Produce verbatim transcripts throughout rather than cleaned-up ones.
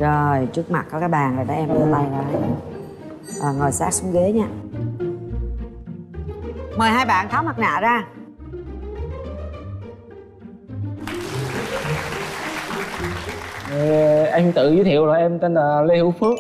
Rồi, trước mặt có cái bàn rồi đó, em đưa tay ra. À, ngồi sát xuống ghế nha. Mời hai bạn tháo mặt nạ ra. Ờ, em tự giới thiệu rồi, em tên là Lê Hữu Phước,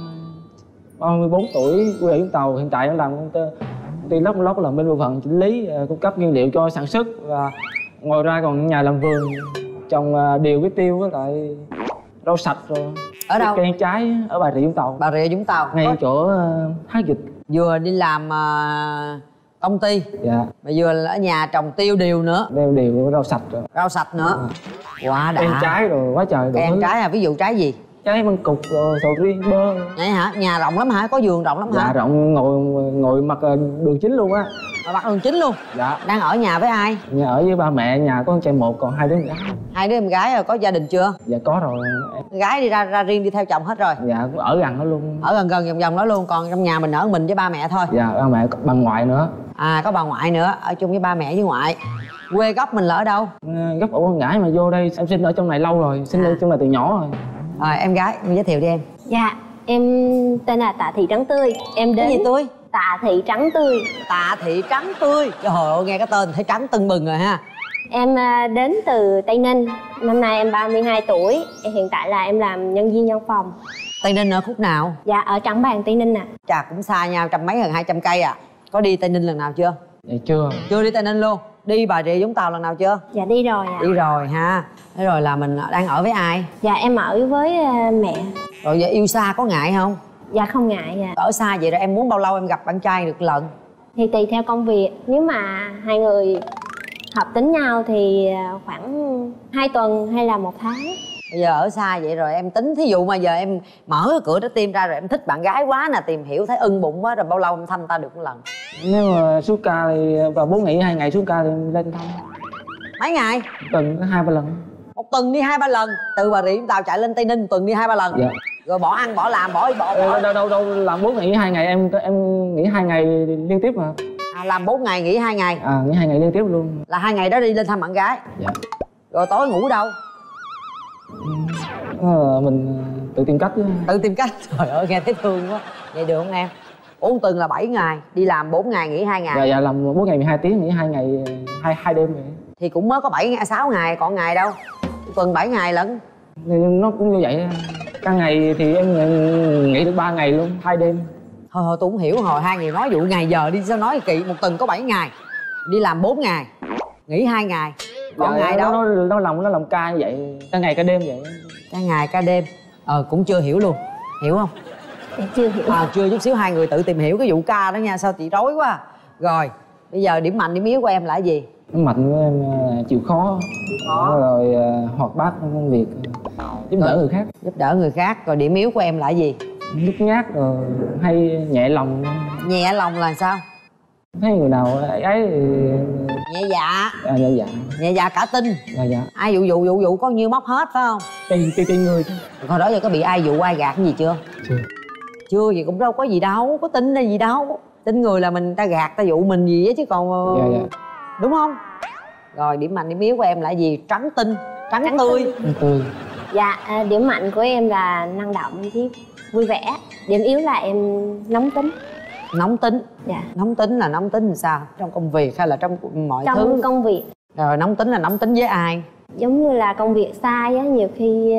ba mươi bốn tuổi, quê ở Vũng Tàu. Hiện tại em làm công ty công ty lóc lóc làm bên bộ phận chỉnh lý, cung cấp nguyên liệu cho sản xuất, và ngoài ra còn nhà làm vườn trồng điều với tiêu với lại rau sạch rồi. Ở đâu? Cây trái ở Bà Rịa Vũng Tàu. Bà Rịa Vũng Tàu. Ngay chỗ uh, Thái Dịch. Vừa đi làm uh, công ty. Dạ. Mà vừa ở nhà trồng tiêu điều nữa. Tiêu điều với rau sạch rồi. Rau sạch nữa. À. Quá đã. Cây trái rồi quá trời. Cây ăn trái à? Ví dụ trái gì? Trái măng cụt rồi sầu riêng bơ. Vậy hả? Nhà rộng lắm hả? Có vườn rộng lắm dạ, hả? Dạ rộng, ngồi ngồi mặt đường chính luôn á. Mặt đường chính luôn? Dạ. Đang ở nhà với ai? Nhà ở với ba mẹ, nhà có con trai một, còn hai đứa em gái. Hai đứa em gái rồi, có gia đình chưa? Dạ có rồi. Gái đi ra ra riêng đi theo chồng hết rồi? Dạ cũng ở gần đó luôn. Ở gần gần vòng vòng đó luôn, còn trong nhà mình ở mình với ba mẹ thôi? Dạ, ba mẹ bà ngoại nữa. À, có bà ngoại nữa, ở chung với ba mẹ với ngoại. Quê gốc mình là ở đâu? Gốc ở Quảng Ngãi mà vô đây em sinh ở trong này lâu rồi, sinh à. ở trong này từ nhỏ rồi. Rồi em gái, em giới thiệu đi em. Dạ, em tên là Tạ Thị Trắng Tươi. Em đến... Cái gì Tươi? Tạ Thị Trắng Tươi. Tạ Thị Trắng Tươi. Trời ơi, nghe cái tên thấy trắng tưng bừng rồi ha. Em đến từ Tây Ninh. Năm nay em ba mươi hai tuổi. Hiện tại là em làm nhân viên văn phòng. Tây Ninh ở khúc nào? Dạ, ở Trảng Bàng, Tây Ninh ạ. À. Chà, cũng xa nhau, trăm mấy gần hai trăm cây à. Có đi Tây Ninh lần nào chưa? Dạ chưa. Chưa đi Tây Ninh luôn. Đi Bà Rịa Vũng Tàu lần nào chưa? Dạ đi rồi ạ. À. Đi rồi ha. Thế rồi là mình đang ở với ai? Dạ em ở với mẹ. Rồi vậy yêu xa có ngại không? Dạ không ngại dạ. Ở xa vậy rồi em muốn bao lâu em gặp bạn trai được lần? Thì tùy theo công việc. Nếu mà hai người hợp tính nhau thì khoảng hai tuần hay là một tháng. Bây giờ ở xa vậy rồi em tính, thí dụ mà giờ em mở cái cửa trái tim ra rồi em thích bạn gái quá nè, tìm hiểu thấy ưng bụng quá rồi, bao lâu em thăm ta được một lần? Nếu mà xuống ca thì vào bốn nghỉ hai ngày xuống ca thì lên thăm. Mấy ngày? Tuần có hai ba lần. Một tuần đi hai ba lần? Từ Bà Rịa Vũng Tàu chạy lên Tây Ninh tuần đi hai ba lần? Dạ. Rồi bỏ ăn bỏ làm bỏ bỏ, bỏ. Đâu đâu đâu làm bốn nghỉ hai ngày, em em nghỉ hai ngày liên tiếp mà. À, làm bốn ngày nghỉ hai ngày? À, nghỉ hai ngày liên tiếp luôn. Là hai ngày đó đi lên thăm bạn gái? Dạ. Rồi tối ngủ đâu? À, mình tự tìm cách chứ. Tự tìm cách? Trời ơi nghe thấy thương quá. Vậy được không em? Ủa tuần là bảy ngày, đi làm bốn ngày nghỉ hai ngày? Dạ dạ, làm bốn ngày mười hai tiếng, nghỉ hai ngày hai hai đêm vậy. Thì cũng mới có bảy ngày sáu ngày, còn ngày đâu? Tuần bảy ngày lận. Nó cũng như vậy. Cả ngày thì em nghỉ được ba ngày luôn, hai đêm. Thôi thôi tôi không hiểu, hồi hai người nói vụ ngày giờ đi sao nói kỳ. Một tuần có bảy ngày, đi làm bốn ngày, nghỉ hai ngày, còn dạ, ngày nó, đâu? Nó, nó, nó làm nó làm ca như vậy, cả ngày cả đêm vậy. Cả ngày cả đêm. Ờ cũng chưa hiểu luôn, hiểu không? Em chưa hiểu. À, chưa chút xíu, hai người tự tìm hiểu cái vụ ca đó nha, sao chị rối quá. Rồi bây giờ điểm mạnh điểm yếu của em là cái gì? Điểm mạnh của em chịu khó, khó. Rồi uh, hoạt bát trong công việc, giúp đỡ người khác. Giúp đỡ người khác. Rồi điểm yếu của em là cái gì? Nhút nhát rồi hay nhẹ lòng. Nhẹ lòng là sao? Thấy người nào ấy, ấy thì... Nhẹ dạ. À, nhẹ dạ. Nhẹ dạ cả tin. Dạ dạ. Ai dụ dụ dụ dụ có nhiêu móc hết phải không? Tùy tùy tùy người chứ. Hồi đó giờ có bị ai dụ ai gạt cái gì chưa? Chưa. Chưa gì cũng đâu có gì đâu, có tin hay gì đâu. Tin người là mình ta gạt ta dụ mình gì á chứ còn. Dạ dạ. Đúng không? Rồi điểm mạnh điểm yếu của em là gì? Trắng tinh, trắng, trắng tươi. Trắng tươi. Dạ điểm mạnh của em là năng động chứ vui vẻ. Điểm yếu là em nóng tính. Nóng tính. Dạ. Nóng tính là nóng tính làm sao? Trong công việc hay là trong mọi trong thứ? Trong công việc. Rồi nóng tính là nóng tính với ai? Giống như là công việc sai á, nhiều khi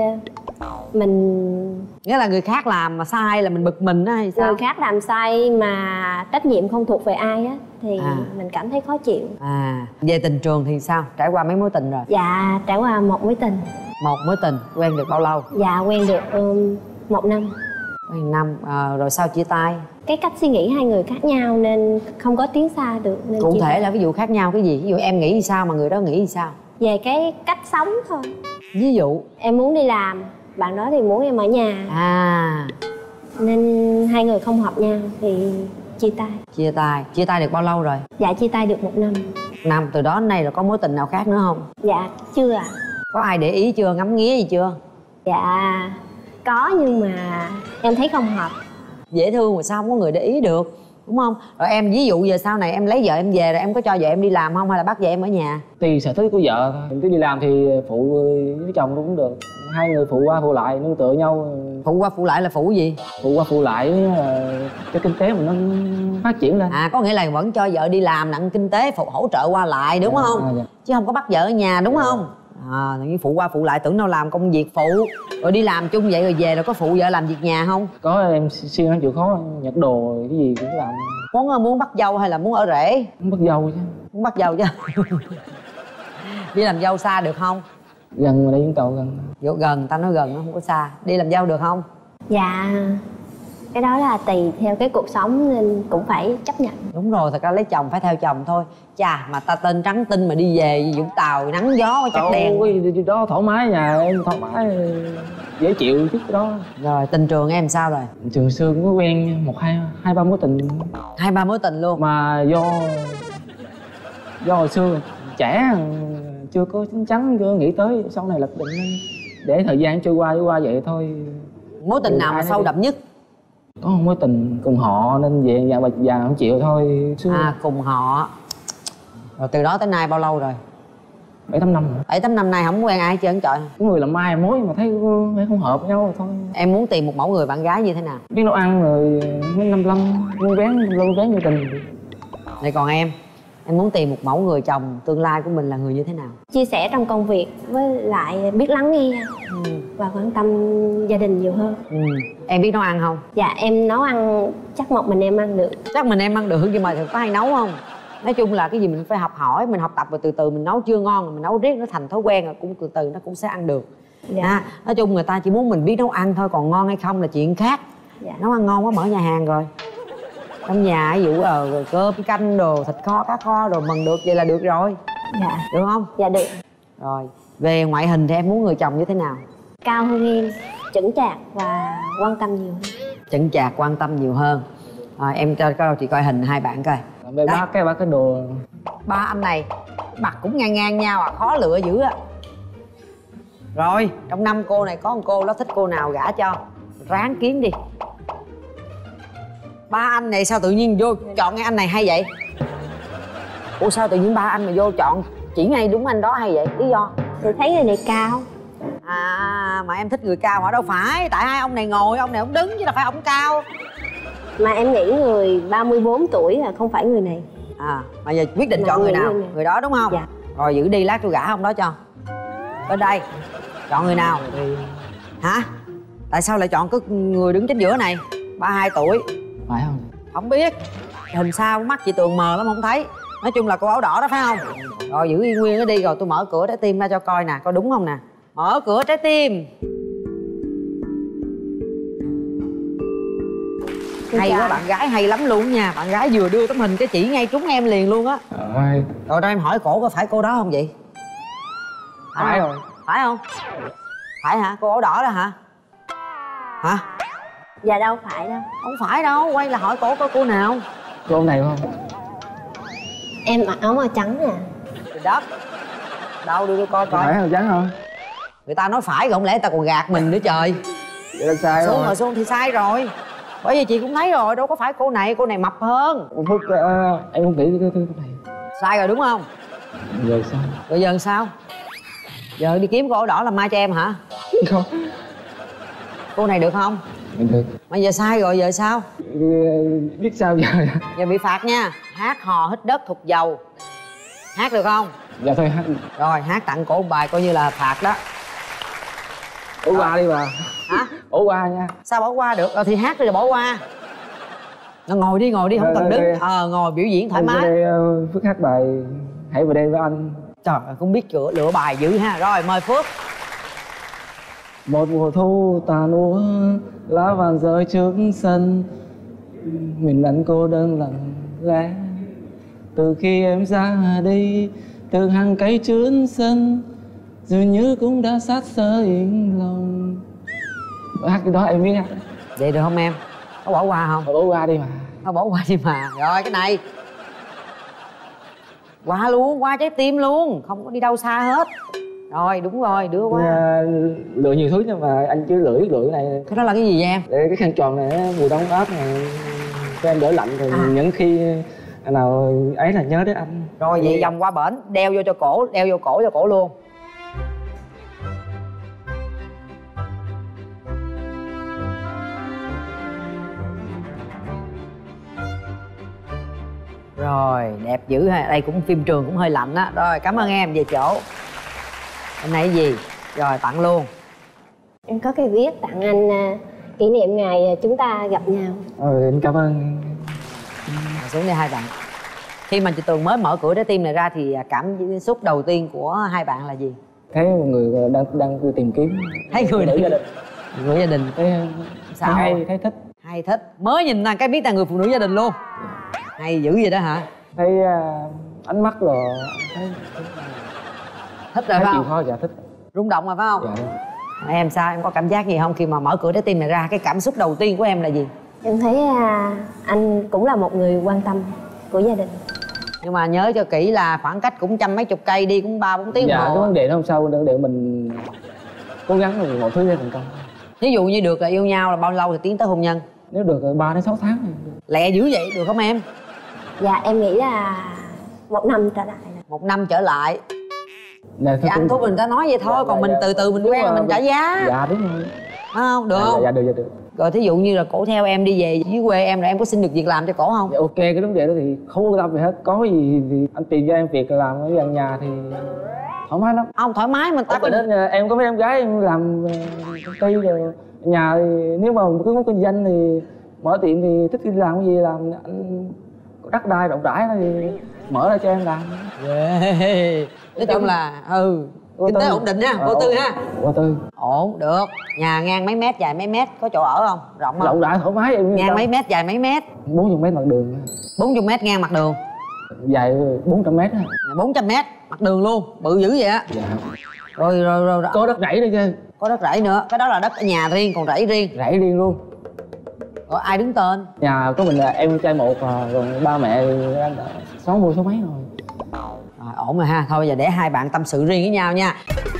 mình... Nghĩa là người khác làm mà sai là mình bực mình á hay sao? Người khác làm sai mà trách nhiệm không thuộc về ai á thì à. mình cảm thấy khó chịu. À, về tình trường thì sao? Trải qua mấy mối tình rồi? Dạ, trải qua một mối tình. Một mối tình, quen được bao lâu? Dạ, quen được um, một năm. Quen năm, à, rồi sao chia tay? Cái cách suy nghĩ hai người khác nhau nên không có tiến xa được nên cụ thể tay. Là ví dụ khác nhau cái gì? Ví dụ em nghĩ như sao mà người đó nghĩ như sao? Về cái cách sống thôi. Ví dụ? Em muốn đi làm, bạn đó thì muốn em ở nhà. À. Nên hai người không hợp nhau thì chia tay. Chia tay, chia tay được bao lâu rồi? Dạ chia tay được một năm. Năm, từ đó đến nay rồi có mối tình nào khác nữa không? Dạ chưa ạ. À. Có ai để ý chưa, ngắm nghía gì chưa? Dạ có nhưng mà em thấy không hợp. Dễ thương mà sao không có người để ý được? đúng không? Rồi em ví dụ giờ sau này em lấy vợ em về rồi em có cho vợ em đi làm không hay là bắt vợ em ở nhà? Tùy sở thích của vợ thôi. Em cứ đi làm thì phụ với chồng cũng được, hai người phụ qua phụ lại nương tựa nhau. Phụ qua phụ lại là phụ gì? Phụ qua phụ lại cho kinh tế mình nó phát triển lên. À, có nghĩa là vẫn cho vợ đi làm nặng kinh tế, phụ hỗ trợ qua lại đúng à, không? À, dạ. Chứ không có bắt vợ ở nhà đúng à. không? À, như phụ qua phụ lại tưởng đâu làm công việc phụ rồi đi làm chung vậy rồi về rồi có phụ vợ làm việc nhà không? Có, em siêng ăn chịu khó, nhặt đồ cái gì cũng làm. Muốn muốn bắt dâu hay là muốn ở rể? Muốn bắt dâu chứ. Muốn bắt dâu chứ. Đi làm dâu xa được không? Gần mà đây Vũng Tàu gần. Vô gần, ta nói gần nó không có xa. Đi làm dâu được không? Dạ cái đó là tùy theo cái cuộc sống nên cũng phải chấp nhận. Đúng rồi, thật ra lấy chồng phải theo chồng thôi. Chà, mà ta tên trắng tinh mà đi về Vũng Tàu nắng gió chắc Đâu, đen. cái đó thoải mái, nhà em thoải mái dễ chịu chút cái đó. Rồi tình trường em sao rồi? Trường xưa cũng có quen một hai hai ba mối tình. Hai ba mối tình luôn? Mà do do hồi xưa trẻ chưa có chín chắn, chưa nghĩ tới sau này lập định để thời gian trôi qua trôi qua vậy thôi. Mối tình nào mà sâu đậm nhất? Có một mối tình cùng họ nên về nhà bà già không chịu thôi. Xưa. À, cùng họ. Rồi từ đó tới nay bao lâu rồi? Bảy tám năm rồi. Bảy tám năm nay không quen ai hết trơn trời. Có người làm mai mối mà thấy không hợp với nhau rồi thôi. Em muốn tìm một mẫu người bạn gái như thế nào? Biết nấu ăn rồi mấy năm lăm luôn vén luôn vén như tình. Vậy còn em? Em muốn tìm một mẫu người chồng tương lai của mình là người như thế nào? Chia sẻ trong công việc với lại biết lắng nghe ừ. và quan tâm gia đình nhiều hơn. Ừ. Em biết nấu ăn không? Dạ em nấu ăn chắc một mình em ăn được. Chắc mình em ăn được nhưng mà có hay nấu không? Nói chung là cái gì mình phải học hỏi, mình học tập rồi từ từ mình nấu chưa ngon rồi mình nấu riết nó thành thói quen rồi cũng từ từ nó cũng sẽ ăn được. Dạ. À, nói chung người ta chỉ muốn mình biết nấu ăn thôi, còn ngon hay không là chuyện khác. Dạ. Nấu ăn ngon quá mở nhà hàng rồi. Trong nhà ví dụ ờ, cơm canh đồ thịt kho cá kho đồ mần được vậy là được rồi. Dạ. Được không? Dạ được. Rồi về ngoại hình thì em muốn người chồng như thế nào? Cao hơn em, chững chạc và quan tâm nhiều hơn. Chững chạc quan tâm nhiều hơn. À, em cho coi chị coi hình hai bạn coi. Về ba cái ba cái đồ. Ba anh này mặt cũng ngang ngang nhau à, khó lựa dữ á. Rồi trong năm cô này có một cô đó thích cô nào gả cho, ráng kiếm đi. Ba anh này sao tự nhiên vô chọn cái anh này hay vậy? Ủa sao tự nhiên ba anh mà vô chọn chỉ ngay đúng anh đó hay vậy? Lý do? Thì thấy người này cao. À mà em thích người cao mà đâu phải, tại hai ông này ngồi ông này ông đứng chứ đâu phải ông cao. Mà em nghĩ người ba mươi bốn tuổi là không phải người này. À mà giờ quyết định mà chọn người nào? Người, người đó đúng không? Dạ. Rồi giữ đi lát tôi gả ông đó cho. Bên đây chọn người nào? Hả? Tại sao lại chọn cái người đứng chính giữa này? ba mươi hai tuổi. Phải không? Không biết. Hình sao mắt chị Tường mờ lắm không thấy. Nói chung là cô áo đỏ đó phải không? Rồi giữ y nguyên nó đi rồi tôi mở cửa trái tim ra cho coi nè, coi đúng không nè. Mở cửa trái tim. Hay quá, bạn gái hay lắm luôn nha. Bạn gái vừa đưa tấm hình cái chỉ ngay trúng em liền luôn á. Rồi. Rồi đây em hỏi cổ có phải cô đó không vậy? Phải rồi. Phải không? Phải hả? Cô áo đỏ đó hả? Hả? Dạ đâu phải đâu. Không phải đâu, quay là hỏi cổ coi cô nào. Cô này không? Em mặc áo màu trắng nè. Trời đất. Đâu đưa tôi coi coi. Phải màu trắng không? Người ta nói phải rồi không lẽ người ta còn gạt mình nữa trời. Vậy là sai xuống rồi. rồi xuống thì sai rồi. Bởi vì chị cũng thấy rồi, đâu có phải cô này, cô này mập hơn. Một phút uh, em không nghĩ cái cái này. Sai rồi đúng không? Giờ sao? Rồi giờ sao? Giờ đi kiếm cô áo đỏ làm mai cho em hả? Không. Cô này được không? Được. Mà giờ sai rồi giờ sao? Biết sao giờ? Giờ bị phạt nha. Hát hò hít đất thục dầu. Hát được không? Dạ thôi hát. Rồi hát tặng cổ một bài coi như là phạt đó. Bỏ qua đi bà. Hả? Bỏ qua nha. Sao bỏ qua được? Ờ thì hát rồi bỏ qua. Nó ngồi đi ngồi đi không cần đứng. Ờ ngồi biểu diễn thoải mái. Đây Phước hát bài Hãy Về Đây Với Anh. Trời ơi không biết chữa lựa bài dữ ha. Rồi mời Phước. Một mùa thu tàn úa, lá vàng rơi trước sân, mình lặng cô đơn lặng lẽ. Từ khi em ra đi, từ hàng cây trước sân, dường như cũng đã sát sơ yên lòng. Hát cái đó em biết hát. Vậy được không em? Có bỏ qua không? Thôi bỏ qua đi mà. Thôi bỏ qua đi mà. Rồi cái này qua luôn, qua trái tim luôn, không có đi đâu xa hết. Rồi đúng rồi, đưa qua. À, lựa nhiều thứ nhưng mà anh chưa lựa lựa cái này. Cái đó là cái gì vậy em? Để cái khăn tròn này mùa đông áp này. cho em đỡ lạnh rồi À. những khi nào ấy là nhớ đến anh. Rồi vậy vòng qua bển, đeo vô cho cổ, đeo vô cổ cho cổ luôn. Rồi, đẹp dữ ha. Đây cũng phim trường cũng hơi lạnh á. Rồi, cảm ơn em, về chỗ. Hôm nay cái gì? Rồi, tặng luôn. Em có cái viết tặng anh à, kỷ niệm ngày chúng ta gặp nhau. Rồi em cảm ơn. Ngồi xuống đây hai bạn. Khi mà chị Tường mới mở cửa trái tim này ra thì cảm xúc đầu tiên của hai bạn là gì? Thấy một người đang đang tìm kiếm. Thấy người phụ nữ gia đình. Người gia đình. Thấy Sao? hay, thấy thích. Hay thích. Mới nhìn là cái biết là người phụ nữ gia đình luôn. Hay dữ vậy đó hả? Thấy uh, ánh mắt rồi thấy, Thích rồi thấy phải chịu không? khó, dạ thích. Rung động rồi phải không? Dạ. Em sao? Em có cảm giác gì không khi mà mở cửa trái tim này ra? Cái cảm xúc đầu tiên của em là gì? Em thấy à, anh cũng là một người quan tâm của gia đình. Nhưng mà nhớ cho kỹ là khoảng cách cũng trăm mấy chục cây, đi cũng ba bốn tiếng Dạ, đồng cái hồ. vấn đề đó không sao, vấn đề mình cố gắng rồi mọi thứ sẽ thành công. Ví dụ như được là yêu nhau là bao lâu thì tiến tới hôn nhân? Nếu được ba đến sáu tháng thì được. Lẹ dữ vậy được không em? Dạ em nghĩ là một năm trở lại. Một năm trở lại. Dạ, Dạ anh Thu mình ta nói vậy thôi, Dạ, còn dạ, mình dạ. từ từ mình Đúng quen là rồi, mình trả giá. Dạ đúng rồi. Phải không? Được Dạ, không? dạ được, dạ được. Rồi thí dụ như là cổ theo em đi về dưới quê em, rồi em có xin được việc làm cho cổ không? Dạ, ok, cái vấn đề đó thì không quan tâm gì hết. Có gì thì anh tìm cho em việc làm ở gần nhà thì thoải mái lắm. Không thoải mái mình ta Tại đến em có mấy em gái em làm ờ, công ty rồi nhà thì nếu mà cứ muốn kinh doanh thì mở tiệm thì thích đi làm cái gì làm, anh có đất đai rộng rãi thì mở ra cho em làm. Yeah. Nói chung là ừ kinh tế ổn định ha, vô tư ha. Vô tư. Ổn được. Nhà ngang mấy mét, dài mấy mét, có chỗ ở không? Rộng không? Rộng rãi thoải mái em. Ngang mấy mét, dài mấy mét? bốn mươi mét mặt đường. bốn mươi mét ngang mặt đường. Dài bốn trăm mét á. bốn trăm mét mặt đường luôn, bự dữ vậy á. Dạ. Rồi, rồi rồi rồi. Có đất rẫy nữa chứ. Có đất rẫy nữa, cái đó là đất ở nhà riêng, còn rẫy riêng. Rẫy riêng luôn. Rồi ai đứng tên? Nhà có mình là em trai một à, rồi ba mẹ thì anh sáu mươi số mấy rồi. Rồi, ổn rồi ha. Thôi bây giờ để hai bạn tâm sự riêng với nhau nha.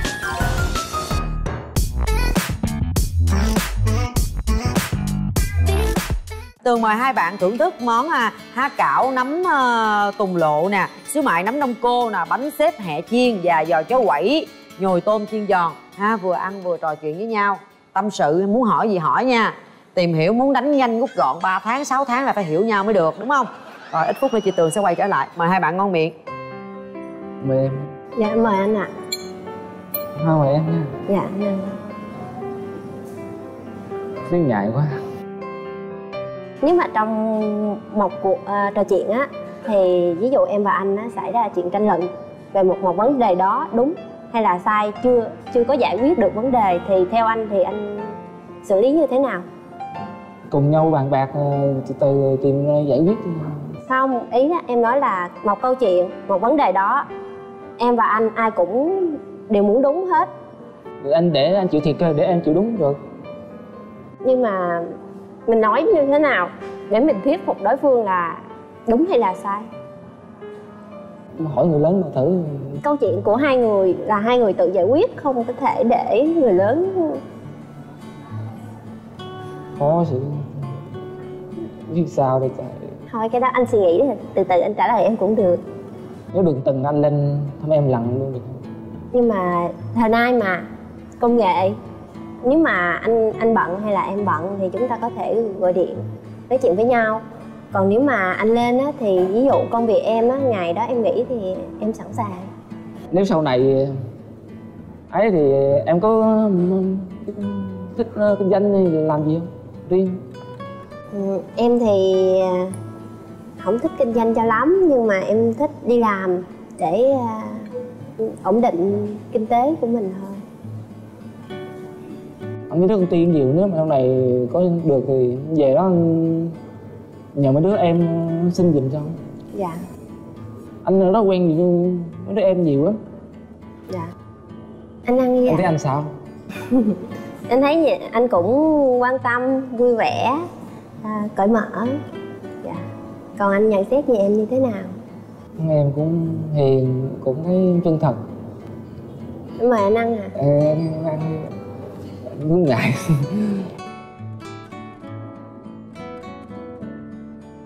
Tường mời hai bạn thưởng thức món à, há cảo nấm uh, tùng lộ nè, xíu mại nấm đông cô nè, bánh xếp hẹ chiên và giò cháo quẩy, nhồi tôm chiên giòn ha. Vừa ăn vừa trò chuyện với nhau, tâm sự muốn hỏi gì hỏi nha. Tìm hiểu muốn đánh nhanh rút gọn, ba tháng sáu tháng là phải hiểu nhau mới được, đúng không? Rồi ít phút nữa chị Tường sẽ quay trở lại. Mời hai bạn ngon miệng. Mời em. Dạ mời anh ạ. Không mời em nha. Dạ anh ăn. Tiếng ngại quá. Nếu mà trong một cuộc uh, trò chuyện á thì ví dụ em và anh á, xảy ra chuyện tranh luận về một một vấn đề đó đúng hay là sai, chưa chưa có giải quyết được vấn đề thì theo anh thì anh xử lý như thế nào? Cùng nhau bàn bạc từ từ tìm giải quyết. Không, ý là em nói là một câu chuyện, một vấn đề đó em và anh ai cũng đều muốn đúng hết. Anh để anh chịu thiệt thôi, để em chịu đúng được. Nhưng mà mình nói như thế nào để mình thuyết phục đối phương là đúng hay là sai? Hỏi người lớn mà thử. Câu chuyện của hai người là hai người tự giải quyết, không có thể để người lớn. Khó sự biết sao đây trời. Thôi cái đó anh suy nghĩ đi, từ từ anh trả lời em cũng được. Nếu được từng anh lên thăm em lần luôn được không? Nhưng mà thời nay mà công nghệ, nếu mà anh anh bận hay là em bận thì chúng ta có thể gọi điện nói chuyện với nhau. Còn nếu mà anh lên á thì ví dụ công việc em á, ngày đó em nghỉ thì em sẵn sàng. Nếu sau này ấy thì em có thích kinh doanh thì làm gì không? Riêng. Ừ, em thì không thích kinh doanh cho lắm, nhưng mà em thích đi làm để uh, ổn định kinh tế của mình thôi. Anh biết công ty nhiều, nếu mà sau này có được thì về đó nhờ mấy đứa em xin giùm cho. Dạ. Anh ở đó quen gì mấy đứa em nhiều lắm. Dạ. Anh ăn như Em thấy vậy. anh sao? Anh thấy vậy, anh cũng quan tâm, vui vẻ, à, cởi mở. Dạ. Còn anh nhận xét về em như thế nào? Em cũng hiền, cũng thấy chân thật. Em mời anh ăn à? Em ăn cũng ngại.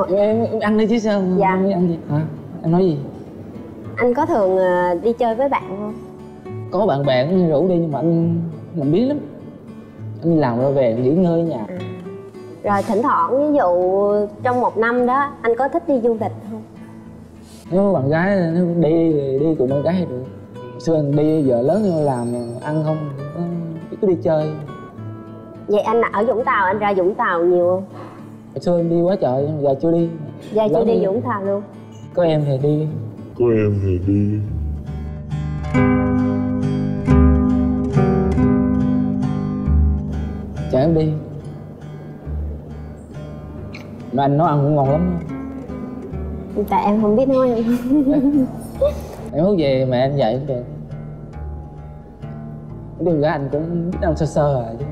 em, em ăn đi chứ sao? Dạ. Em ăn gì hả? Em nói gì? Anh có thường đi chơi với bạn không? Có bạn bè cũng rủ đi nhưng mà anh làm biếng lắm. Anh đi làm rồi về nghỉ ngơi ở nhà. À. Rồi thỉnh thoảng ví dụ trong một năm đó anh có thích đi du lịch không? Nếu bạn gái nếu đi thì đi cùng bạn gái thì được. Xưa anh đi, giờ lớn rồi làm ăn không có, cứ đi chơi. Vậy anh ở Vũng Tàu, anh ra Vũng Tàu nhiều không? Hồi xưa em đi quá trời, giờ chưa đi. Giờ chưa đi đi Vũng Tàu luôn. Có em thì đi. Có em thì đi. Chở em đi. Mà anh nấu ăn cũng ngon lắm. Tại em không biết nấu ăn. Em hút về mẹ anh dạy cũng được. Cái đường gái anh cũng biết ăn sơ sơ rồi chứ.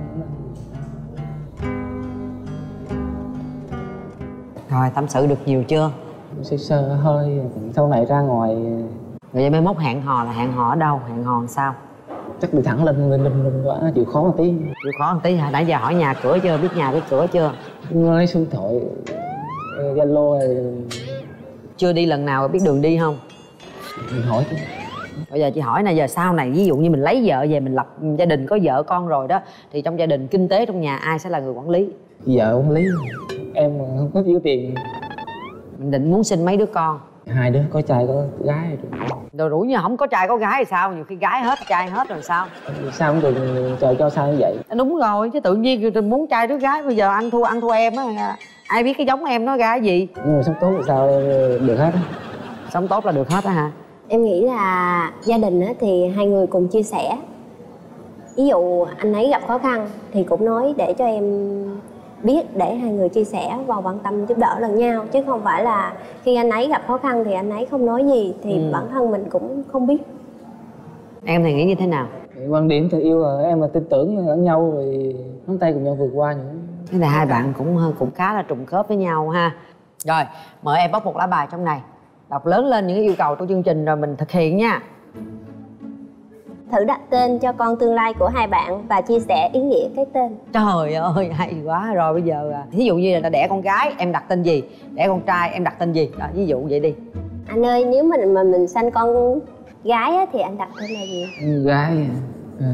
Rồi tâm sự được nhiều chưa? Sơ sơ hơi, sau này ra ngoài. Rồi vậy mai mốt hẹn hò là hẹn hò ở đâu? Hẹn hò làm sao? Chắc đi thẳng lên lên lên, lên quá, chịu khó một tí. Chịu khó một tí hả? Nãy giờ hỏi nhà cửa chưa? Biết nhà biết cửa chưa? Lấy số điện thoại Zalo rồi Chưa đi lần nào biết đường đi không? mình hỏi chứ. Bây giờ chị hỏi này, giờ sau này ví dụ như mình lấy vợ về, mình lập gia đình có vợ con rồi đó, thì trong gia đình kinh tế trong nhà ai sẽ là người quản lý? Vợ quản lý, em không có thiếu tiền. Mình định muốn sinh mấy đứa con? Hai đứa, có trai có gái rồi. Rồi rủi như không có trai có gái thì sao? Nhiều khi gái hết trai hết rồi sao? Sao cũng được, trời cho sao như vậy. Đúng rồi, chứ tự nhiên muốn trai đứa gái, bây giờ ăn thua ăn thua em á. Ai biết cái giống em nó ra cái gì? Nhưng mà sống tốt thì sao được hết á. Sống tốt là được hết á hả? Em nghĩ là gia đình á, thì hai người cùng chia sẻ. Ví dụ anh ấy gặp khó khăn thì cũng nói để cho em biết, để hai người chia sẻ và quan tâm giúp đỡ lẫn nhau. Chứ không phải là khi anh ấy gặp khó khăn thì anh ấy không nói gì, thì ừ. bản thân mình cũng không biết. Em thì nghĩ như thế nào? Quan điểm tình yêu là em là tin tưởng lẫn nhau rồi nắm tay cùng nhau vượt qua những. Thế là hai bạn cũng cũng khá là trùng khớp với nhau ha. Rồi, mời em bóc một lá bài trong này, đọc lớn lên những cái yêu cầu của chương trình rồi mình thực hiện nha. Thử đặt tên cho con tương lai của hai bạn và chia sẻ ý nghĩa cái tên. Trời ơi, hay quá. Rồi bây giờ ví dụ như là đẻ con gái em đặt tên gì, đẻ con trai em đặt tên gì đó, ví dụ vậy đi. Anh ơi, nếu mình mà mình sanh con gái á, thì anh đặt tên là gì? Gái à.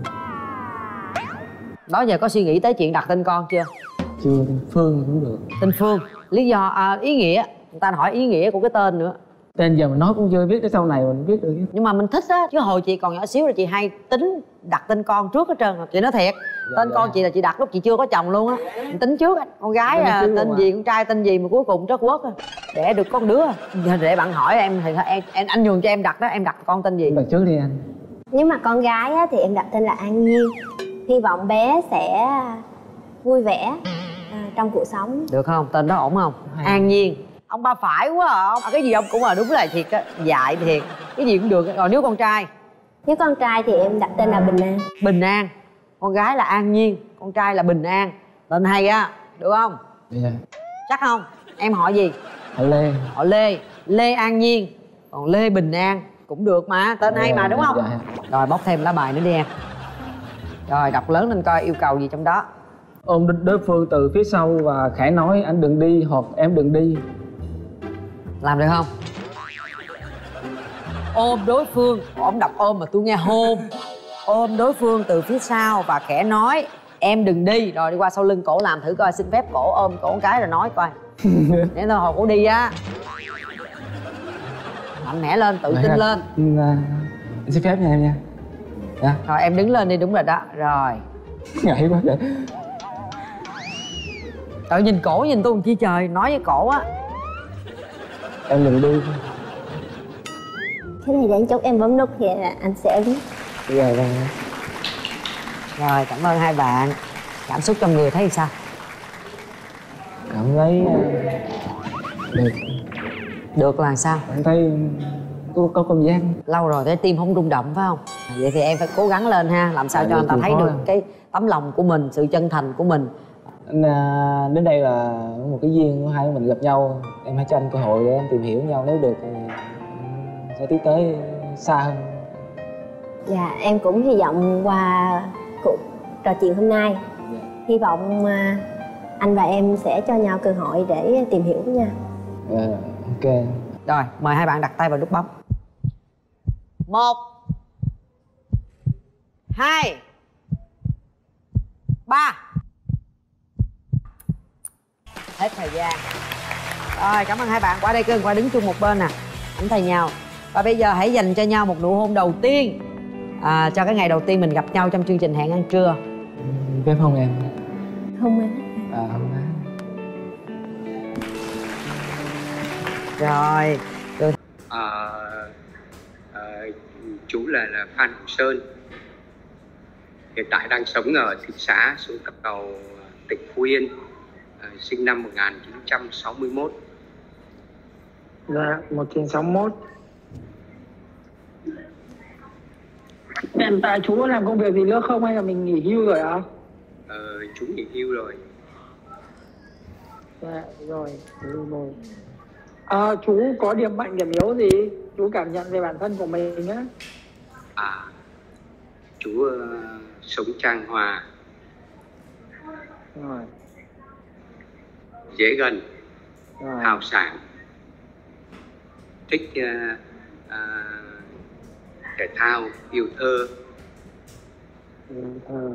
Đó giờ có suy nghĩ tới chuyện đặt tên con chưa? Chưa, Phương cũng được. Tên Phương, lý do à, ý nghĩa, người ta hỏi ý nghĩa của cái tên nữa. Tên giờ mình nói cũng chưa biết, tới sau này mình biết được. Nhưng mà mình thích á, chứ hồi chị còn nhỏ xíu là chị hay tính đặt tên con trước hết trơn. Chị nói thiệt, dạ, tên dạ. con chị là chị đặt lúc chị chưa có chồng luôn á. Mình tính trước á, con gái à, tên gì, con trai tên gì mà cuối cùng trớt quất á. Đẻ được con đứa. Để bạn hỏi em thì em, em anh nhường cho em đặt đó, em đặt con tên gì? Đặt trước đi anh. Nếu mà con gái á, thì em đặt tên là An Nhiên. Hy vọng bé sẽ vui vẻ à, trong cuộc sống. Được không? Tên đó ổn không? Hay. An Nhiên. Ông ba phải quá à ông. À, cái gì ông cũng là đúng là thiệt á, dại thiệt. Cái gì cũng được. Rồi nếu con trai? Nếu con trai thì em đặt tên là Bình An. Bình An. Con gái là An Nhiên, con trai là Bình An. Tên hay á, được không? Dạ. Chắc không? Em họ gì? Họ Lê. Họ Lê. Lê An Nhiên. Còn Lê Bình An cũng được mà, tên dạ, hay mà đúng không? Dạ. Rồi bóc thêm lá bài nữa đi em. Rồi đọc lớn lên coi yêu cầu gì trong đó. Ôm đối phương từ phía sau và khẽ nói anh đừng đi hoặc em đừng đi. Làm được không? Ôm đối phương, ông đọc ôm mà tôi nghe hôn. Ôm đối phương từ phía sau và khẽ nói em đừng đi. Rồi đi qua sau lưng cổ làm thử coi, xin phép cổ ôm cổ một cái rồi nói coi. Để tao hồi cổ đi á. Mạnh mẽ lên, tự tin lên. Anh xin phép nha em nha. Dạ. Rồi em đứng lên đi, đúng rồi đó. Rồi. Ngại quá vậy. Tự nhìn cổ nhìn tôi làm chi trời, nói với cổ á. Em đừng đi. Cái này để anh chúc em bấm nút vậy là anh sẽ biết. Rồi, rồi. Rồi cảm ơn hai bạn. Cảm xúc trong người thấy sao? Cảm thấy được. Được là sao? Em thấy có, có cảm giác. Lâu rồi thấy tim không rung động phải không? Vậy thì em phải cố gắng lên ha. Làm sao à, cho người ta thấy được à. Cái tấm lòng của mình, sự chân thành của mình. Anh, à, đến đây là một cái duyên của hai mình gặp nhau. Em hãy cho anh cơ hội để em tìm hiểu nhau. Nếu được thì sẽ tiến tới xa hơn. Dạ, em cũng hy vọng qua cuộc trò chuyện hôm nay, dạ. Hy vọng uh, anh và em sẽ cho nhau cơ hội để tìm hiểu nha. Dạ, ok. Rồi, mời hai bạn đặt tay vào nút bấm. Một, hai, ba. Hết thời gian. Rồi, cảm ơn hai bạn. Qua đây cưng, qua đứng chung một bên nè, nắm tay nhau. Và bây giờ hãy dành cho nhau một nụ hôn đầu tiên, à, cho cái ngày đầu tiên mình gặp nhau trong chương trình Hẹn Ăn Trưa. Phép hôn em. Không em. À, không á. Rồi, rồi. À, à, chú là, là Phan Hồng Sơn, hiện tại đang sống ở thị xã Sông Cầu, tỉnh Phú Yên, à, sinh năm một nghìn chín trăm sáu mươi mốt. Dạ, một nghìn chín trăm sáu mươi mốt. Hiện tại chú có làm công việc gì nữa không hay là mình nghỉ hưu rồi ạ? À? Ờ, chú nghỉ hưu rồi. Dạ, rồi, rồi. À, chú có điểm mạnh điểm yếu gì? Chú cảm nhận về bản thân của mình á. À, chú uh, sống trang hòa, Rồi. dễ gần, Rồi. hào sảng, thích uh, uh, thể thao, yêu thơ. Ừ, thờ.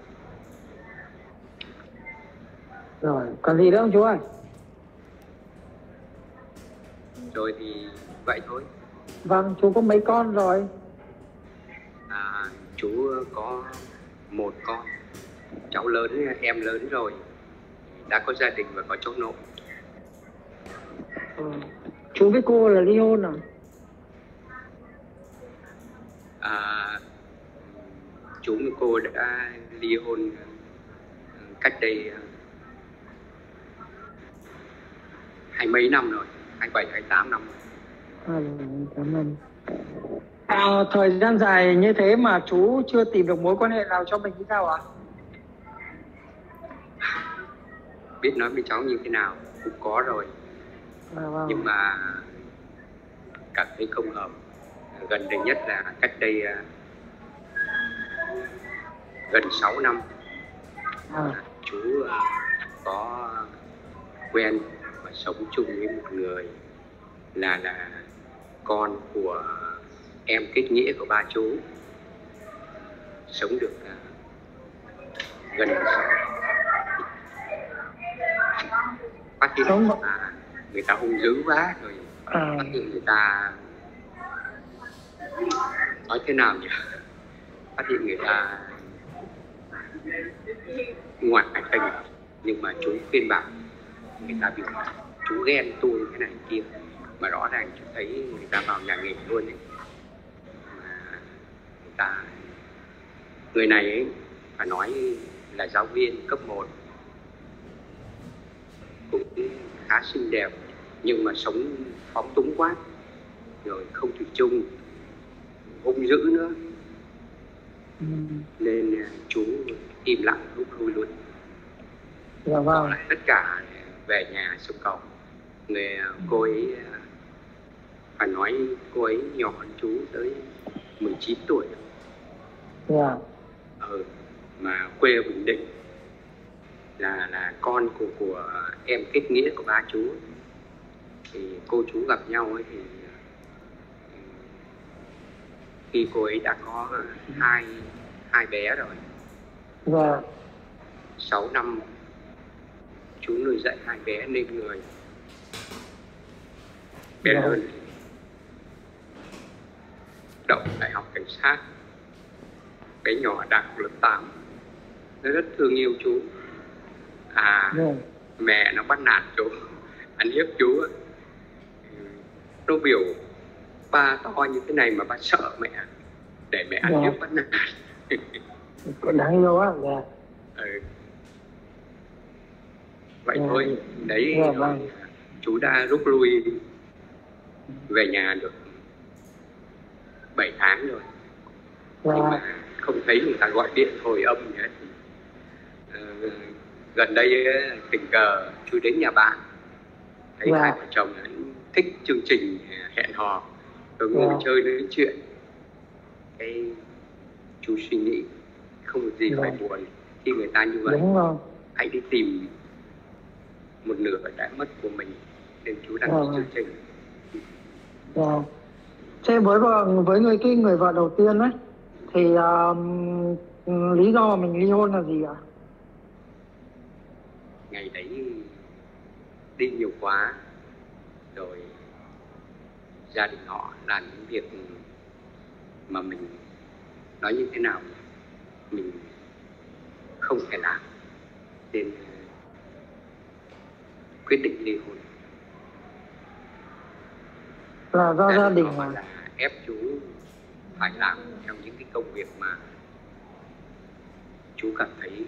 Rồi, còn gì nữa không chú ơi? Rồi thì vậy thôi. Vâng, chú có mấy con rồi? À, chú có một con, cháu lớn, em lớn rồi, đã có gia đình và có cháu nội. Ừ. Chú với cô là ly hôn à? À, chú với cô đã ly hôn cách đây hai mấy năm rồi, hai bảy, hai tám năm rồi. À, cảm ơn. À, thời gian dài như thế mà chú chưa tìm được mối quan hệ nào cho mình thì sao ạ? Biết nói với cháu như thế nào, cũng có rồi. À, vâng. Nhưng mà cảm thấy không hợp. Gần đây nhất là cách đây uh, gần sáu năm, À. chú uh, có quen và sống chung với một người là là con của em kết nghĩa của ba chú, sống được uh, gần phát hiện Sống... à, người ta hung dữ quá rồi. À. Phát hiện người ta nói thế nào nhỉ, phát hiện người ta ngoại tình, nhưng mà chú khuyên bảo người ta bị chú ghen tuông cái này kia, mà rõ ràng chú thấy người ta vào nhà nghỉ luôn ấy. Mà người ta người này ấy phải nói là giáo viên cấp một, cũng khá xinh đẹp nhưng mà sống phóng túng quá, rồi không thủy chung, hung dữ nữa. Ừ. Nên chú im lặng rút lui luôn. Dạ vâng. Bỏ lại tất cả về nhà Sông Cầu. Người cô ấy phải nói cô ấy nhỏ hơn chú tới mười chín tuổi. Dạ. Ừ, mà quê ở Bình Định, là là con của của em kết nghĩa của ba chú. Thì cô chú gặp nhau ấy thì khi cô ấy đã có hai hai bé rồi. Dạ. Sáu năm chú nuôi dạy hai bé nên người. Bé dạ. Lớn đậu đại học cảnh sát, bé nhỏ đang học lớp tám. Nó rất thương yêu chú. À, dạ. Mẹ nó bắt nạt chú, ăn hiếp chú. Nó biểu ba to như thế này mà ba sợ mẹ, để mẹ ăn hiếp bắt nạt. Có đáng yêu á. Dạ. Ừ. Vậy dạ. Thôi, đấy dạ, vâng. Chú đã rút lui về nhà được bảy tháng rồi. Dạ. Nhưng mà không thấy người ta gọi điện hồi âm gì hết. Uh, gần đây tình cờ chú đến nhà bạn, thấy dạ. hai vợ chồng thích chương trình hẹn hò, rồi ngồi dạ. chơi nói chuyện. Cái chú suy nghĩ không có gì dạ. phải buồn khi người ta như vậy. Hãy đi tìm một nửa đã mất của mình nên chú đăng ký Vâng. chương trình. Dạ. Thế với vợ, với người cái người vợ đầu tiên ấy thì uh, lý do mà mình ly hôn là gì ạ? Ngày đấy đi nhiều quá rồi gia đình họ làm những việc mà mình nói như thế nào mình không thể làm nên quyết định ly hôn. Là do gia đình họ mà. là ép chú phải làm trong những cái công việc mà chú cảm thấy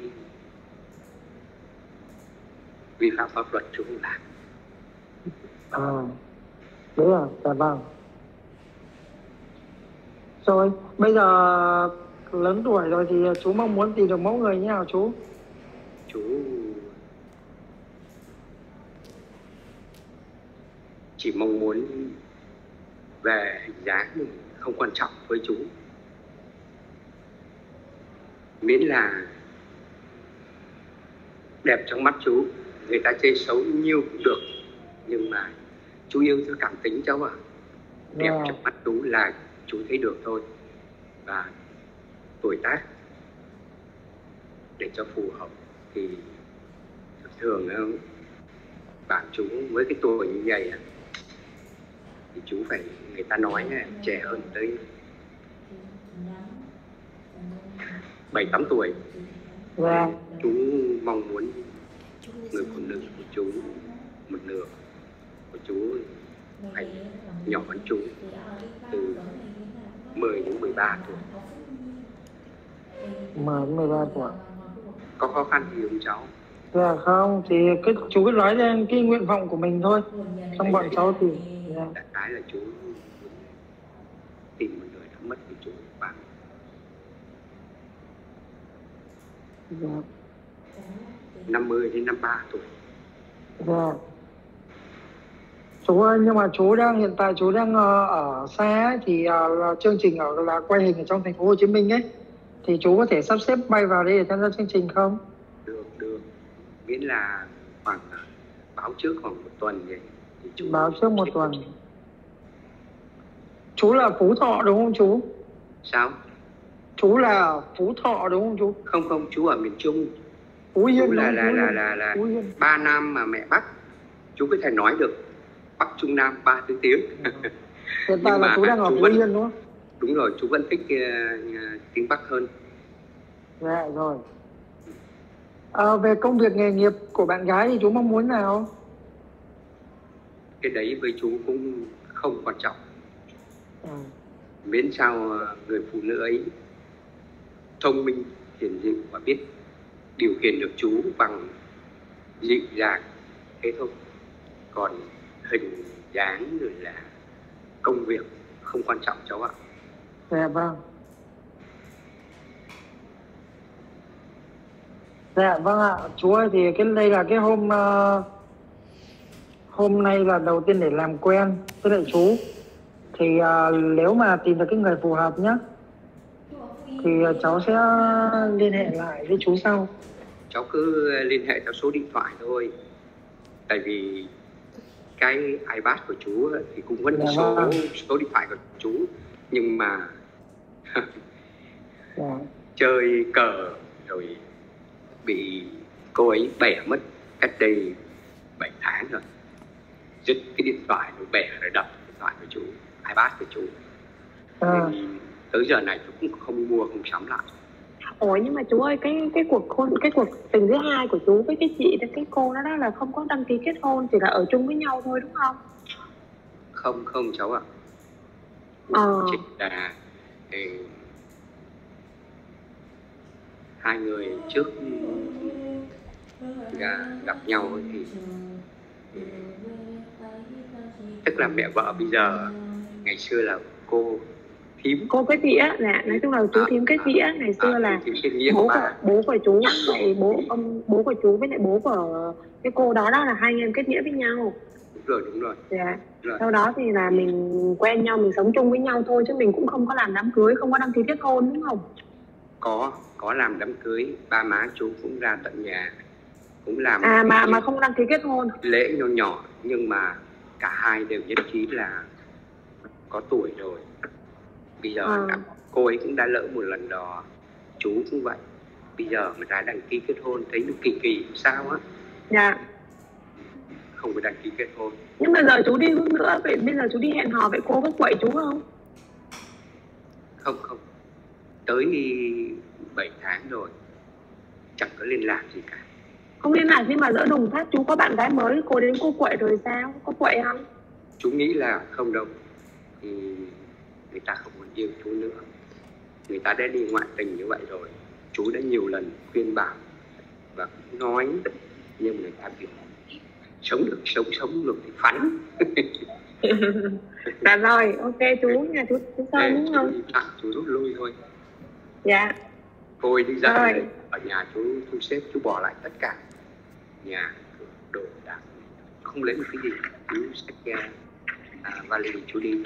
vi phạm pháp luật chú không làm. À, đấy à, dạ vâng. Rồi, bây giờ lớn tuổi rồi thì chú mong muốn tìm được mẫu người như nào chú? Chú chỉ mong muốn về hình dáng thì không quan trọng với chú, miễn là đẹp trong mắt chú. Người ta chê xấu nhiêu cũng được, nhưng mà chú yêu theo cảm tính cháu ạ. Đẹp Wow. trong mắt chú là chú thấy được thôi. Và tuổi tác để cho phù hợp thì thường thường bạn chú với cái tuổi như vậy thì chú phải, người ta nói là trẻ hơn tới bảy tám tuổi. Vâng. Chú mong muốn người phụ nữ của chú một nửa của chú phải nhỏ hơn chú từ mười đến mười ba tuổi. mười đến mười ba tuổi. Có khó khăn gì không cháu? Dạ không, thì cái chú cứ nói lên cái nguyện vọng của mình thôi. Trong bọn cháu thì dạ. Đại khái là chú tìm một người đã mất của chú khoảng Dạ. năm mươi đến năm mươi ba tuổi. Dạ. Chú ơi, nhưng mà chú đang hiện tại chú đang uh, ở xa ấy, thì uh, là chương trình ở là quay hình ở trong thành phố Hồ Chí Minh ấy, thì chú có thể sắp xếp bay vào đây để tham gia chương trình không? Được, được. Miễn là khoảng uh, báo trước khoảng một tuần vậy thì chú Báo trước một tuần. Chú là Phú Thọ đúng không chú? Sao? Chú là Phú Thọ đúng không chú? Không không, chú ở miền Trung. Phú Yên Chú là đúng là, không? là là là Phú Yên. ba Nam mà mẹ Bắc. Chú có thể nói được Bắc Trung Nam ba thứ tiếng. Hiện tại là chú đang ở chú Phú vẫn- Yên đúng không? Đúng rồi, chú vẫn thích uh, tiếng Bắc hơn. Dạ rồi. À, về công việc nghề nghiệp của bạn gái thì chú mong muốn nào? Cái đấy với chú cũng không quan trọng. À, Miễn sao uh, người phụ nữ ấy thông minh, hiền dịu và biết điều khiển được chú bằng dịu dàng, thế thôi. Còn hình dáng rồi là công việc không quan trọng cháu ạ. dạ vâng. Dạ vâng ạ. Chú ơi, thì cái đây là cái hôm uh, hôm nay là đầu tiên để làm quen với lại chú. Thì uh, nếu mà tìm được cái người phù hợp nhá, thì uh, cháu sẽ liên hệ lại với chú sau. Cháu cứ liên hệ theo số điện thoại thôi. Tại vì cái iPad của chú ấy thì cũng vẫn Dạ số vâng. số điện thoại của chú, nhưng mà Dạ. chơi cờ rồi bị cô ấy bẻ mất cách đây bảy tháng rồi. Dứt cái điện thoại rồi bẻ rồi đập điện thoại của chú, iPad của chú. À, Thì tới giờ này chú cũng không mua không sắm lại. Ủa nhưng mà chú ơi, cái cái cuộc hôn cái cuộc tình thứ hai của chú với cái chị cái cô đó đó là không có đăng ký kết hôn, chỉ là ở chung với nhau thôi đúng không? Không không cháu ạ. Ờ. Chỉ là ừ, hai người trước gặp, gặp nhau ấy thì ừ, tức là mẹ vợ bây giờ, ngày xưa là cô thím. Cô kết nghĩa, dạ nói chung là chú À, thím kết à, nghĩa, ngày xưa à, là thím kết nghĩa bố của của bà. bố của chú lại bố ông bố của chú với lại bố của cái cô đó đó là hai anh em kết nghĩa với nhau. Đúng rồi, đúng rồi. Dạ. Rồi. Sau đó thì là mình quen nhau, mình sống chung với nhau thôi chứ mình cũng không có làm đám cưới, không có đăng ký kết hôn đúng không? Có, có làm đám cưới, ba má chú cũng ra tận nhà cũng làm À mà mà không đăng ký kết hôn. lễ nhỏ nhỏ, nhưng mà cả hai đều nhất trí là có tuổi rồi. Bây giờ À. đã, cô ấy cũng đã lỡ một lần đó, chú cũng vậy. Bây giờ người ta đăng ký kết hôn thấy nó kỳ kỳ sao á. Dạ. Không có đăng ký kết hôn. Nhưng mà giờ chú đi hơn nữa, vậy bây giờ chú đi hẹn hò vậy cô có quậy chú không? Không không. Tới bảy tháng rồi, chẳng có liên lạc gì cả. Không liên lạc, nhưng mà lỡ đùng phát chú có bạn gái mới, cô đến cô quậy rồi sao? Có quậy không? Chú nghĩ là không đâu. Thì người ta không còn yêu chú nữa. Người ta đã đi ngoại tình như vậy rồi. Chú đã nhiều lần khuyên bảo và nói, nhưng người ta biết sống được sống sống được thì phắn. Dạ rồi, ok chú, nhà chú, chú Sơn đúng không? Chú, chú rút lui thôi. Dạ. Cô ấy đi dạy Rồi. ở nhà chú thu xếp, chú bỏ lại tất cả nhà đồ đạc, không lấy một cái gì. Chú xách à, vali chú đi.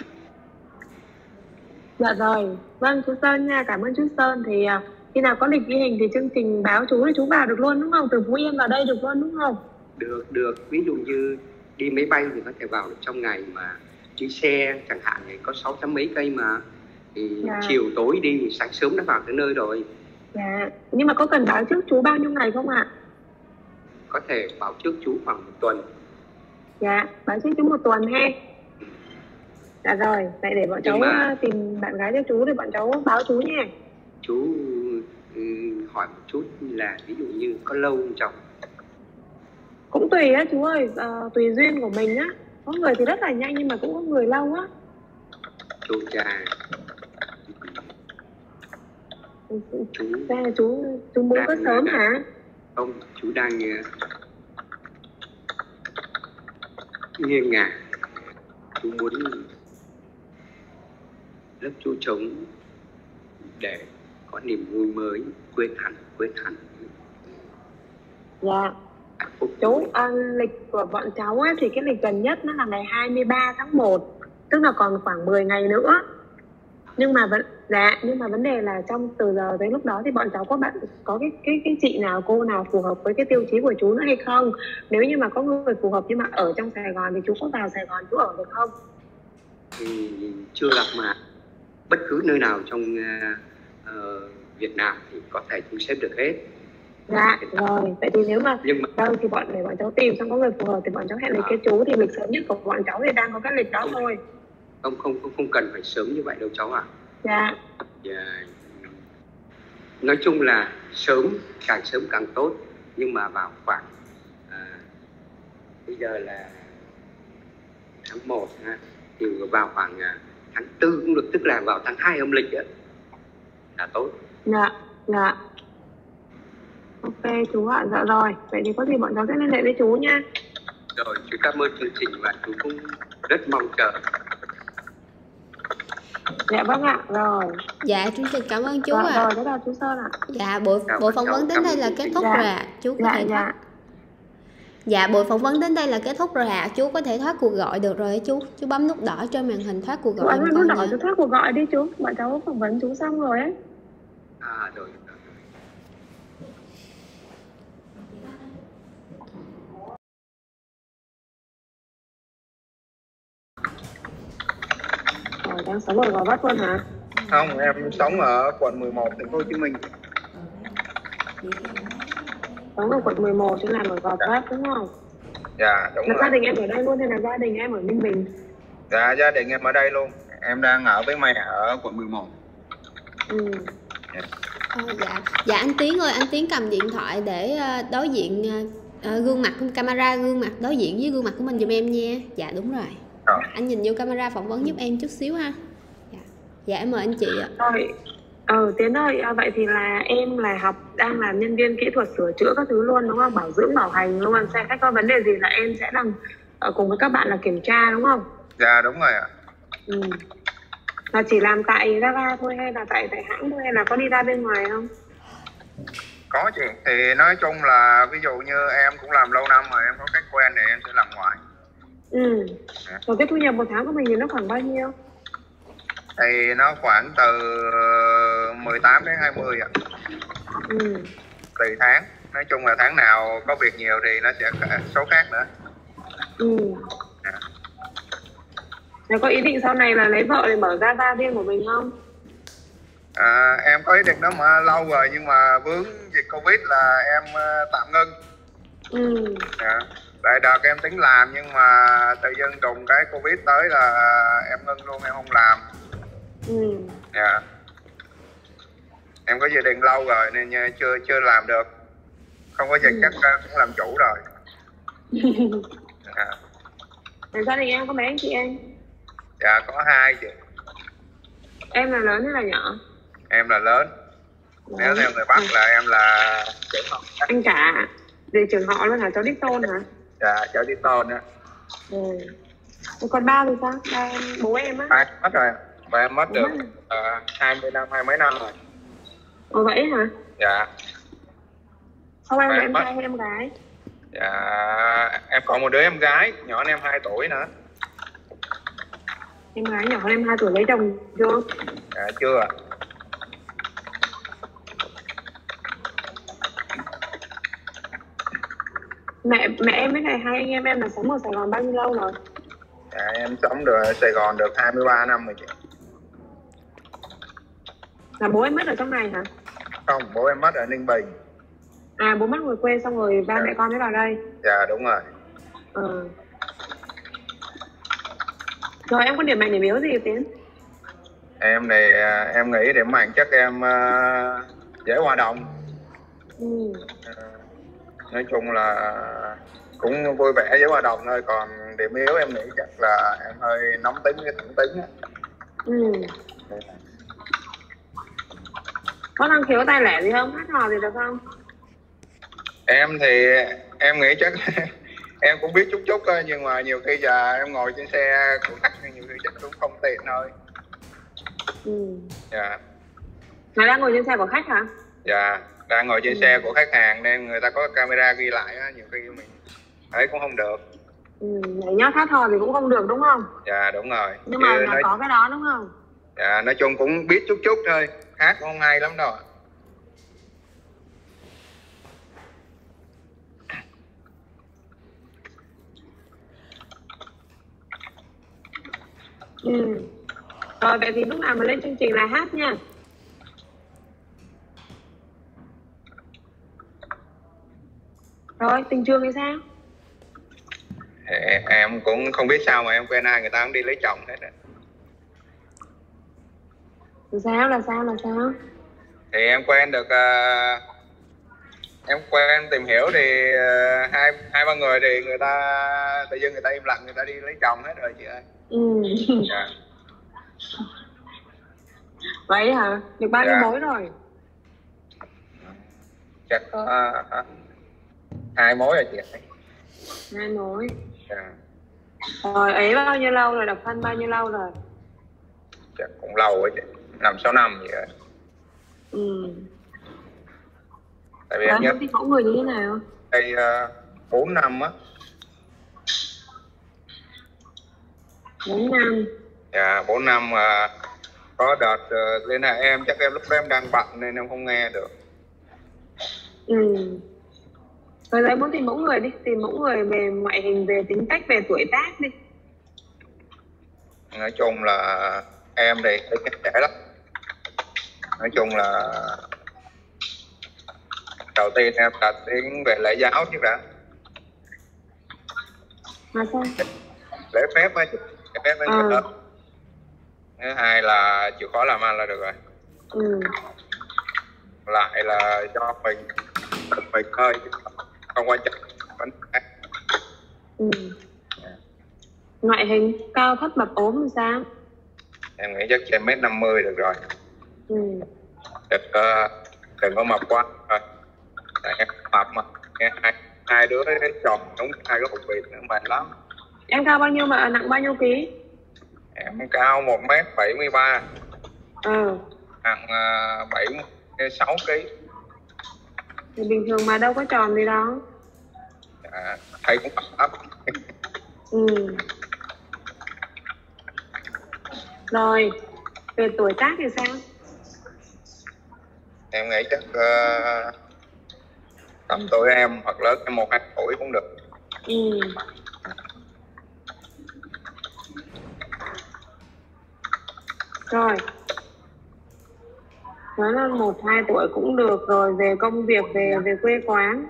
Dạ rồi, vâng chú Sơn nha, cảm ơn chú Sơn. Thì à, khi nào có lịch ghi hình thì chương trình báo chú thì chú vào được luôn đúng không? Từ Phú Yên vào đây được luôn đúng không? Được, được. Ví dụ như đi máy bay thì có thể vào được trong ngày, mà đi xe chẳng hạn thì có sáu trăm mấy cây mà. Thì Dạ. chiều tối đi thì sáng sớm đã vào tới nơi rồi. Dạ, nhưng mà có cần báo trước chú bao nhiêu ngày không ạ? Có thể báo trước chú khoảng một tuần. Dạ, báo trước chú một tuần ha. Dạ rồi, vậy để bọn cháu mà... tìm bạn gái cho chú thì bọn cháu báo chú nha. Chú ừ, hỏi một chút là ví dụ như có lâu không chồng? Cũng tùy á chú ơi, à, tùy duyên của mình á. Có người thì rất là nhanh nhưng mà cũng có người lâu á. Chú cha. Chú... Ra là chú, chú muốn có sớm hả? Không, chú đang uh, nghiêng ngả. Chú muốn lớp chú trống để có niềm vui mới, quên hẳn, quên hẳn. Dạ. Chú, à, lịch của bọn cháu ấy, thì cái lịch gần nhất nó là ngày hai mươi ba tháng một, tức là còn khoảng mười ngày nữa. Nhưng mà vẫn dạ, nhưng mà vấn đề là trong từ giờ tới lúc đó thì bọn cháu có bạn có cái cái cái chị nào, cô nào phù hợp với cái tiêu chí của chú nữa hay không? Nếu như mà có người phù hợp nhưng mà ở trong Sài Gòn thì chú có vào Sài Gòn chú ở được không? Thì chưa gặp mà bất cứ nơi nào trong uh, uh, Việt Nam thì có thể thu xếp được hết. Dạ rồi, vậy thì nếu mà, nhưng mà đâu thì bọn để bọn cháu tìm xong có người phù hợp thì bọn cháu hẹn lịch à. Cái chú thì lịch sớm nhất của bọn cháu thì đang có cái lịch đó không, thôi. Không không không không cần phải sớm như vậy đâu cháu ạ. À. Dạ. Yeah. Nói chung là sớm, càng sớm càng tốt, nhưng mà vào khoảng à, bây giờ là tháng một ha, thì vào khoảng à, tháng tư cũng được, tức là vào tháng hai âm lịch á là tốt. Dạ, dạ. Ok chú ạ, dạ rồi. Vậy thì có gì bọn cháu sẽ liên hệ với chú nha. Rồi, chú cảm ơn chương trình và chú cũng rất mong chờ. Dạ vâng ạ, rồi. Dạ, chương trình cảm ơn chú dạ, ạ. À. Rồi, thế là chú Sơn ạ. Dạ, buổi, buổi phỏng vấn đến đây là kết thúc dạ. rồi ạ. Chú có dạ, thể thoát. Dạ. Dạ, buổi phỏng vấn đến đây là kết thúc rồi ạ. Chú có thể thoát cuộc gọi được rồi chú. Chú bấm nút đỏ trên màn hình thoát cuộc gọi. Chú bấm nút đỏ chú thoát cuộc gọi đi chú. Bọn cháu phỏng vấn chú xong rồi ấy. À, rồi. Rồi, đang sống ở Gò Vấp luôn hả? Không, em sống ở quận mười một, thành phố Hồ Chí Minh. Sống ở quận mười một chứ làm ở Gò Vấp đúng không? Dạ, đúng là rồi. Gia đình em ở đây luôn hay là gia đình em ở Ninh Bình? Dạ, gia đình em ở đây luôn. Em đang ở với mẹ ở quận mười một. Ừ. Dạ. À, dạ. Dạ anh Tiến ơi, anh Tiến cầm điện thoại để đối diện uh, gương mặt, camera gương mặt đối diện với gương mặt của mình giùm em nha. Dạ đúng rồi. Rồi. Anh nhìn vô camera phỏng vấn giúp em chút xíu ha. Dạ, dạ em mời anh chị ạ. Rồi. Ờ Tiến ơi, à, vậy thì là em là học đang làm nhân viên kỹ thuật sửa chữa các thứ luôn đúng không? Bảo dưỡng bảo hành luôn. Xe khách có vấn đề gì là em sẽ làm ở cùng với các bạn là kiểm tra đúng không? Dạ đúng rồi ạ. Ừ. Là chỉ làm tại gara thôi hay là tại tại hãng thôi hay là có đi ra bên ngoài không? Có chị, thì nói chung là ví dụ như em cũng làm lâu năm rồi, em có cách quen thì em sẽ làm ngoài. Ừ. Rồi cái thu nhập một tháng của mình thì nó khoảng bao nhiêu? Thì nó khoảng từ mười tám đến hai mươi ạ. Ừ. Tùy tháng. nói chung là tháng nào có việc nhiều thì nó sẽ số khác nữa. Ừ. À. Nếu có ý định sau này là lấy vợ để mở ra ba riêng của mình không? À, em có ý định đó mà lâu rồi, nhưng mà vướng dịch Covid là em uh, tạm ngưng. Ừ. À, tại đợt em tính làm nhưng mà tự dưng đùng cái Covid tới là em ngưng luôn, em không làm. Ừ. Dạ. Em có dự định lâu rồi nên chưa chưa làm được. Không có dịch ừ. chắc cũng làm chủ rồi. À. Gia đình em có mấy anh chị em? Dạ có hai chị. Em là lớn hay là nhỏ? Em là lớn. Đấy. Nếu theo người Bắc là em là trưởng họ. Anh cả về trưởng họ luôn hả? Cháu đích tôn hả? Dạ cháu đích tôn á. Ừ. Còn ba thì sao? Ba em, bố em á? Ba mất rồi. Ba em mất bố được uh, hai mươi năm, hai mấy năm rồi. Ồ vậy hả? Dạ. Sao em là em trai hay em gái? Dạ em còn một đứa em gái, nhỏ hơn em hai tuổi nữa. Em gái nhỏ hơn em hai tuổi lấy chồng chưa? Dạ chưa ạ. Mẹ mẹ em với này hai anh em em là sống ở Sài Gòn bao nhiêu lâu rồi? Dạ em sống được ở Sài Gòn được hai mươi ba năm rồi chị. Là bố em mất ở trong này hả? Không, bố em mất ở Ninh Bình. À bố mất ngoài quê xong rồi ba dạ. mẹ con mới vào đây. Dạ đúng rồi. Ừ. Rồi em có điểm mạnh điểm yếu gì Tiến? Em thì em nghĩ điểm mạnh chắc em uh, dễ hòa đồng. Ừ. Uh, nói chung là cũng vui vẻ dễ hòa đồng thôi, còn điểm yếu em nghĩ chắc là em hơi nóng tính với thẳng tính á. Ừ. Có năng khiếu tài lẻ gì không? Hát hò gì được không? Em thì em nghĩ chắc em cũng biết chút chút thôi, nhưng mà nhiều khi giờ em ngồi trên xe của khách nên nhiều khi chắc cũng không tiện thôi. Ừ. Dạ. Mà đang ngồi trên xe của khách hả? Dạ, đang ngồi trên ừ. xe của khách hàng nên người ta có camera ghi lại á, nhiều khi mình thấy cũng không được. Ừ, nhảy nhót hát hò thì cũng không được đúng không? Dạ đúng rồi. Nhưng mà nói... có cái đó đúng không? Dạ, nói chung cũng biết chút chút thôi, hát cũng không hay lắm đâu. Ừ. Rồi vậy thì lúc nào mà lên chương trình là hát nha. Rồi tình trường thì sao? Em, em cũng không biết sao mà em quen ai người ta cũng đi lấy chồng hết rồi. Sao là sao là sao? Thì em quen được uh, em quen tìm hiểu thì uh, hai hai ba người thì người ta tự dưng người ta im lặng, người ta đi lấy chồng hết rồi chị ơi. Ừ. Dạ. Vậy hả? Được bao nhiêu dạ. mối rồi? Chắc có uh, hai mối rồi chị ơi. Hai mối. Dạ. Rồi ấy bao nhiêu lâu rồi, độc thân bao nhiêu lâu rồi? Chắc cũng lâu rồi chị, năm sáu năm vậy rồi. Ừ. Tại vì em nhớ thích mẫu người như thế nào? đây bốn uh, năm á. Bốn năm. Dạ bốn năm mà uh, có đợt uh, liên hệ em, chắc em lúc đó em đang bận nên em không nghe được. Ừ. Rồi đấy muốn tìm mẫu người đi, tìm mẫu người về ngoại hình, về tính cách, về tuổi tác đi. Nói chung là em thì trẻ lắm. Nói chung là đầu tiên em là tiếng về lễ giáo chứ đã. Mà sao? Lễ phép á, lễ phép với người lớn. Thứ hai là chịu khó làm ăn là được rồi. Ừ. Lại là cho mình mình hơi không quan trọng vấn đề. Ừ. Yeah. Ngoại hình cao thấp mập ốm làm sao? Em nghĩ chắc trên mét năm mươi được rồi. Ừ. Đừng có đừng có mập quá thôi. Tại em mập mà hai hai đứa chồng đúng hai cái hộp vịt nữa mệt lắm. Em cao bao nhiêu mà nặng bao nhiêu ký? Em cao một mét bảy mươi ba. Ừ. Nặng uh, bảy mươi sáu ký. Thì bình thường mà đâu có tròn gì đâu. À, thấy cũng ấp. Ừ. Rồi, về tuổi tác thì sao? Em nghĩ chắc uh, tầm tuổi em hoặc lớn em một hai tuổi cũng được. Ừ. Rồi. Nói là một hai tuổi cũng được rồi. Về công việc, về về quê quán.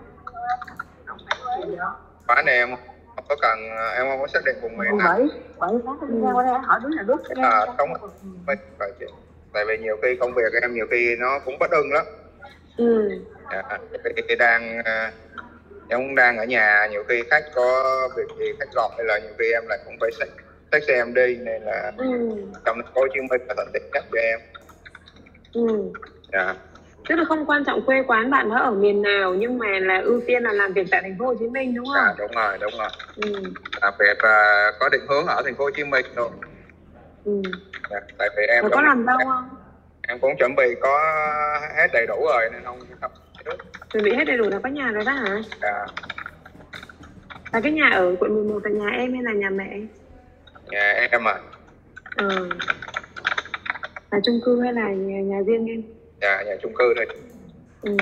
Quán này em không có cần, em không có xác định vùng miền nào. Bởi phát đi ra qua đây hỏi đứa là đứa cái À, không phải chị. Tại vì nhiều khi công việc của em nhiều khi nó cũng bất ưng lắm. Ừ. À, khi đang em cũng đang ở nhà, nhiều khi khách có việc gì khách gọi hay là nhiều khi em lại cũng phải xách xách xe em đi, nên là Ừ. trong thành phố Hồ Chí Minh là thuận tiện nhất cho em. Ừ. Dạ. Tức là không quan trọng quê quán bạn đó ở miền nào, nhưng mà là ưu tiên là làm việc tại thành phố Hồ Chí Minh đúng không? Dạ đúng rồi, đúng rồi. Ừ. Làm việc uh, có định hướng ở thành phố Hồ Chí Minh thôi. Ừ. Dạ, tại vì em Rồi có làm đâu không? Em cũng chuẩn bị có hết đầy đủ rồi nên không không chuẩn bị hết đầy đủ là có nhà rồi đó hả? Dạ. Là cái nhà ở quận mười một là nhà em hay là nhà mẹ? Nhà em à. Ờ. Là chung cư hay là nhà, nhà riêng em? Dạ, nhà chung cư thôi. Ừ.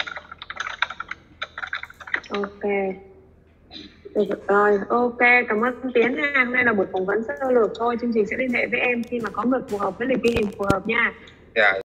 Ok. Được rồi, ok, cảm ơn Tiến nha. Hôm nay là buổi phỏng vấn sơ lược thôi, chương trình sẽ liên hệ với em khi mà có người phù hợp với lịch ghi hình phù hợp nha. Dạ.